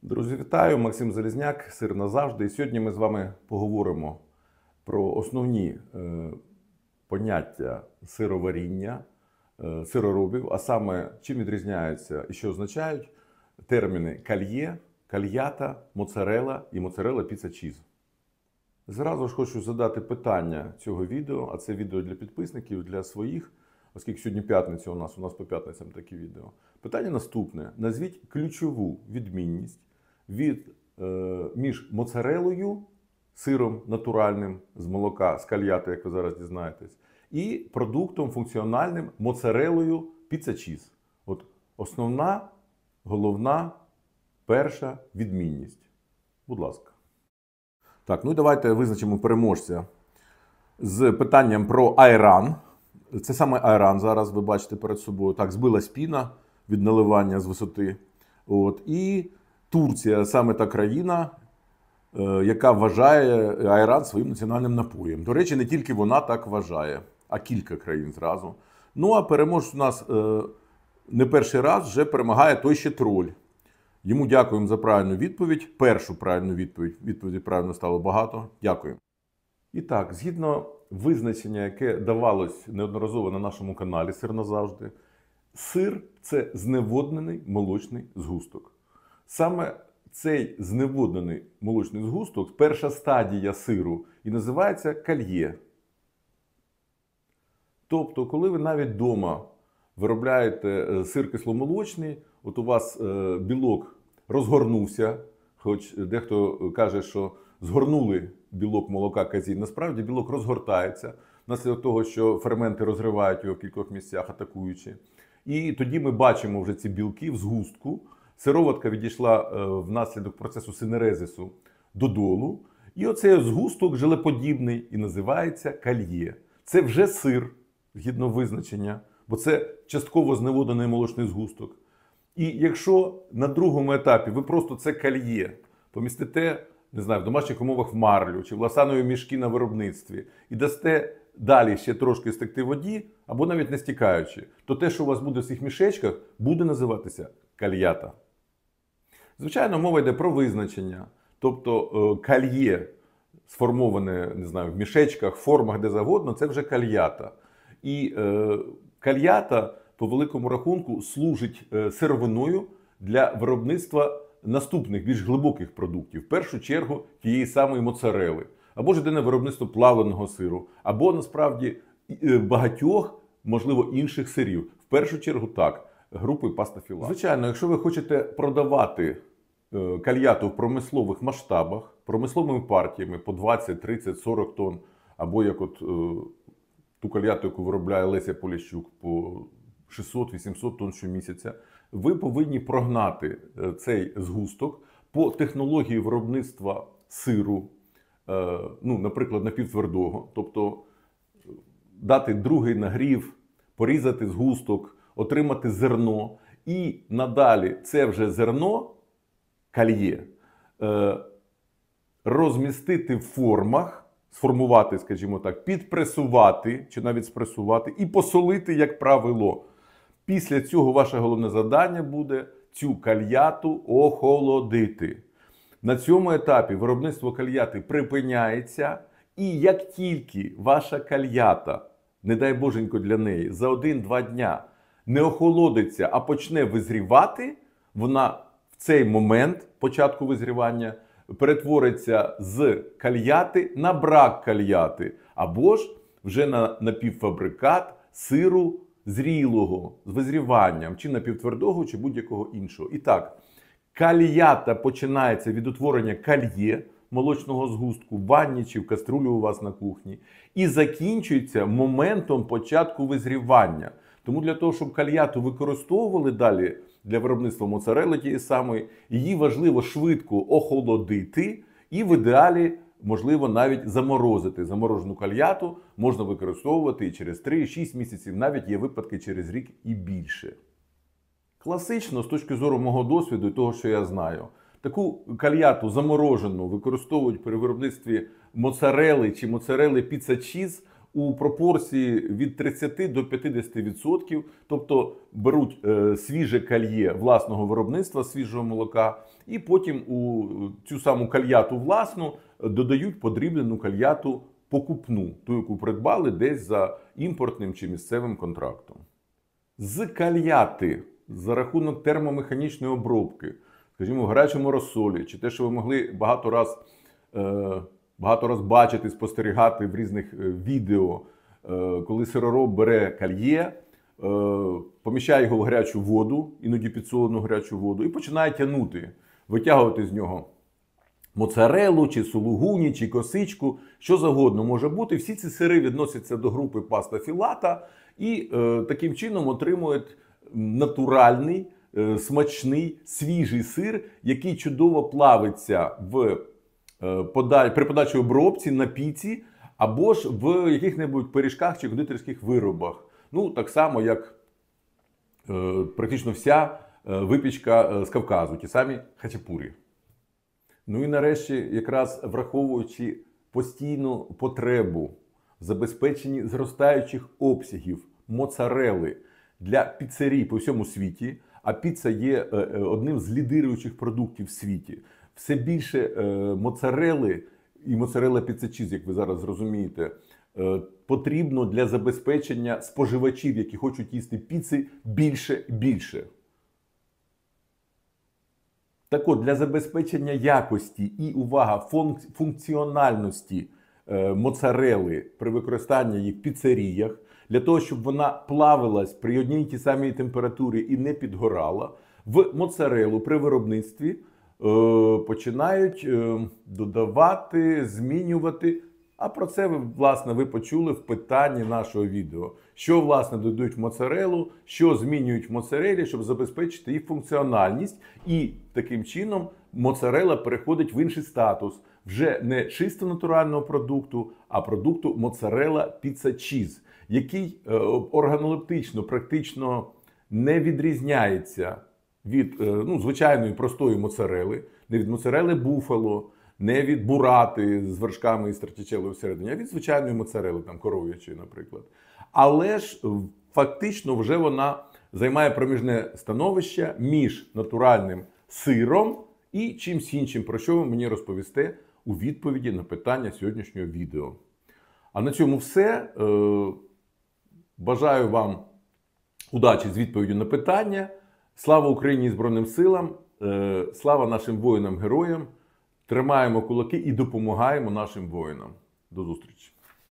Друзі, вітаю! Максим Залізняк, сир назавжди. І сьогодні ми з вами поговоримо про основні поняття сироваріння, сироробів, а саме чим відрізняються і що означають терміни кальє, кальята, моцарелла і моцарелла піца чіз. Зразу ж хочу задати питання цього відео, а це відео для підписників, для своїх, оскільки сьогодні п'ятниця у нас по п'ятницям такі відео. Питання наступне. Назвіть ключову відмінність між моцарелою, сиром натуральним з молока, з кальяти, як ви зараз дізнаєтесь, і продуктом функціональним моцарелою піца чіз. От основна, головна, перша відмінність. Будь ласка. Так, ну і давайте визначимо переможця з питанням про айран. Це саме айран зараз ви бачите перед собою. Так, збилась піна від наливання з висоти. І Турція саме та країна, яка вважає айран своїм національним напоєм. До речі, не тільки вона так вважає, а кілька країн зразу. Ну а переможець у нас не перший раз вже перемагає той ще троль. Йому дякуємо за правильну відповідь. Першу правильну відповідь. Відповіді правильно стало багато. Дякую. І так, згідно визначення, яке давалось неодноразово на нашому каналі «Сир назавжди», сир – це зневоднений молочний згусток. Саме цей зневоднений молочний згусток, перша стадія сиру, і називається кальє. Тобто, коли ви навіть вдома виробляєте сир кисломолочний, от у вас білок розгорнувся, хоч дехто каже, що згорнули білок молока казін. Насправді білок розгортається, внаслідок того, що ферменти розривають його в кількох місцях, атакуючи. І тоді ми бачимо вже ці білки в згустку. Сироватка відійшла внаслідок процесу синерезису додолу. І оцей згусток желеподібний і називається кальє. Це вже сир, згідно визначення, бо це частково зневоднений молочний згусток. І якщо на другому етапі ви просто це кальє помістите, не знаю, в домашніх умовах в марлю чи в ласанові мішки на виробництві і дасте далі ще трошки стекти в воді, або навіть не стікаючи, то те, що у вас буде в цих мішечках, буде називатися кальята. Звичайно, мова йде про визначення. Тобто кальє, сформоване, не знаю, в мішечках, формах, де завгодно, це вже кальята. І кальята, по великому рахунку, служить сировиною для виробництва наступних, більш глибоких продуктів. В першу чергу, тієї самої моцарели. Або ж йде на виробництво плавленого сиру. Або, насправді, багатьох, можливо, інших сирів. В першу чергу, так, групи паста-філа. Звичайно, якщо ви хочете продавати кальяту в промислових масштабах, промисловими партіями по 20, 30, 40 тонн, або як от ту кальяту, яку виробляє Леся Поліщук, по 600-800 тонн щомісяця, ви повинні прогнати цей згусток по технології виробництва сиру, наприклад, напівтвердого, тобто дати другий нагрів, порізати згусток, отримати зерно і надалі це вже зерно, кальє, розмістити в формах, сформувати, скажімо так, підпресувати, чи навіть спресувати і посолити, як правило. Після цього ваше головне завдання буде цю кальяту охолодити. На цьому етапі виробництво кальяти припиняється, і як тільки ваша кальята, не дай боженько для неї, за 1-2 дня не охолодиться, а почне визрівати, вона в цей момент початку визрівання перетвориться з кальяти на брак кальяти, або ж вже на напівфабрикат сиру зрілого, з визріванням, чи напівтвердого, чи будь-якого іншого. І так, кальята починається від утворення кальє, молочного згустку, в ванні чи в каструлі у вас на кухні, і закінчується моментом початку визрівання. Тому для того, щоб кальяту використовували далі для виробництва моцарелли тієї самої, її важливо швидко охолодити і в ідеалі, можливо, навіть заморозити. Заморожену кальяту можна використовувати і через 3-6 місяців, навіть є випадки через рік і більше. Класично, з точки зору мого досвіду і того, що я знаю, таку кальяту заморожену використовують при виробництві моцарели чи моцарели піца чіз у пропорції від 30 до 50%. Тобто беруть свіже кальє власного виробництва, свіжого молока, і потім у цю саму кальяту власну додають подрібнену кальяту покупну, ту, яку придбали десь за імпортним чи місцевим контрактом. З кальяти за рахунок термомеханічної обробки, скажімо, в гарячому розсолі, чи те, що ви могли багато раз бачити, спостерігати в різних відео, коли сиророб бере кальє, поміщає його в гарячу воду, іноді підсолену гарячу воду, і починає тягнути, витягувати з нього моцарелу, чи сулугуні, чи косичку, що завгодно може бути. Всі ці сири відносяться до групи паста філата і таким чином отримують натуральний, смачний, свіжий сир, який чудово плавиться при подачі обробці на піці або ж в яких-небудь пиріжках чи кондитерських виробах. Ну, так само, як практично вся випічка з Кавказу, ті самі хачапурі. Ну і нарешті, якраз враховуючи постійну потребу в забезпеченні зростаючих обсягів моцарели для піцерій по всьому світі, а піца є одним з лідируючих продуктів в світі, все більше моцарели і моцарелла піца-чіз, як ви зараз зрозумієте, потрібно для забезпечення споживачів, які хочуть їсти піци, більше і більше. Так от, для забезпечення якості і, увага, функціональності моцарели при використанні її в піцеріях, для того, щоб вона плавилась при одній і тій самій температурі і не підгорала, в моцарелу при виробництві починають додавати, змінювати. А про це, власне, ви почули в питанні нашого відео. Що, власне, додають в моцарелу, що змінюють в моцарелі, щоб забезпечити їх функціональність. І таким чином моцарела переходить в інший статус. Вже не чисто натурального продукту, а продукту моцарелла піца-чіз, який органолептично практично не відрізняється від звичайної простої моцарели, не від моцарели буфало, не від бурати з вершками і стратічелою всередині, а від звичайної моцарели, там коров'ячої, наприклад. Але ж фактично вже вона займає проміжне становище між натуральним сиром і чимсь іншим, про що ви мені розповісте у відповіді на питання сьогоднішнього відео. А на цьому все. Бажаю вам удачі з відповіддю на питання. Слава Україні і Збройним силам! Слава нашим воїнам-героям! Тримаємо кулаки і допомагаємо нашим воїнам. До зустрічі!